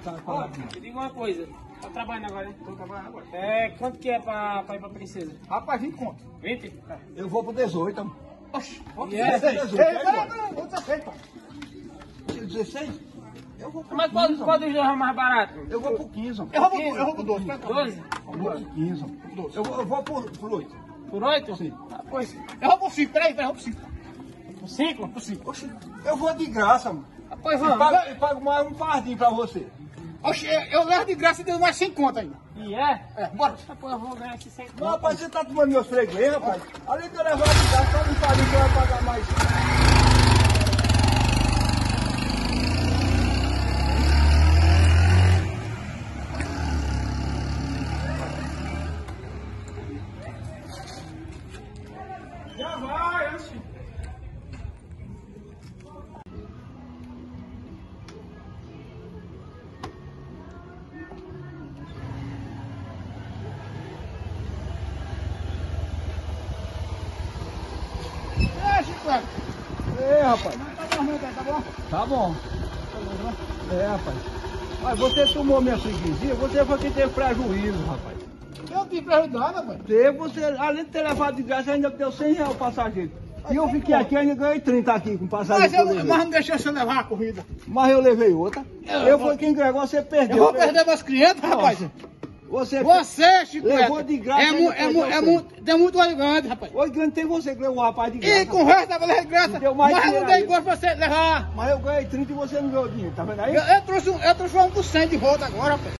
Ó, me diga uma coisa. Tá trabalhando agora, né? Tô trabalhando agora. Quanto que é pra ir pra Princesa? Rapaz, 20 conto. 20? Eu vou pro 18. Oxi, E é? 16? não, vou 16, pai. 16? Eu vou pro Mas 15. qual dos dois é o mais barato? Eu vou pro 15. Eu vou pro 12. 12? Eu vou pro 15. Eu vou pro 8. Por 8? Sim. Ah, pois. Eu vou pro 5, peraí, eu vou pro 5. Por 5? Pro 5. Oxi, eu vou de graça, mano. Ah, pois E vamos. pago mais um fardinho pra você. Oxi, eu levo de graça e deu mais 100 conto ainda. E é? Bora. Ah, pois eu vou ganhar esses 100 Não, rapaz, você tá tomando meus freguês, rapaz. Além de eu levar de graça, só um fardinho que vai pagar mais. Já vai, oxi. Chico, É, rapaz. tá dormindo, tá bom? Tá bom. É, rapaz. Mas você tomou minha freguesia, você foi quem teve prejuízo, rapaz. Eu não tive prejuízo nada, rapaz. Você, além de ter levado de graça, ainda deu 100 reais o passageiro. E eu fiquei aqui, ainda ganhei 30 aqui com passagem. Mas não deixou você levar a corrida. Mas eu levei outra. Eu fui quem entregou, você perdeu. Eu vou perder meus clientes, rapaz. Você, Chico, levou de graça. tem muito olho grande, rapaz. Oi, grande, tem você que levou o rapaz de graça. E com o resto da valor de graça, Deu mais mas eu não dinheiro dei aí. gosto pra você levar. Mas eu ganhei 30 e você não ganhou dinheiro, tá vendo aí? Eu trouxe um por 100 de volta agora, rapaz.